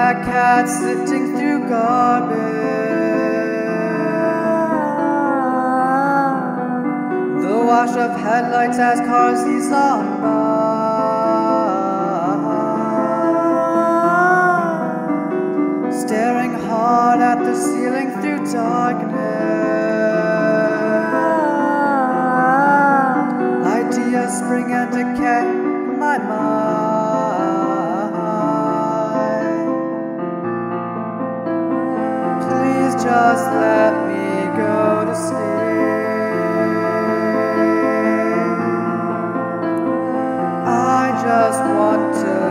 black cat sifting through garbage. The wash of headlights as cars ease on by, staring hard at the ceiling through darkness. Ideas spring and decay in my mind. Please just let me go to sleep. I just want to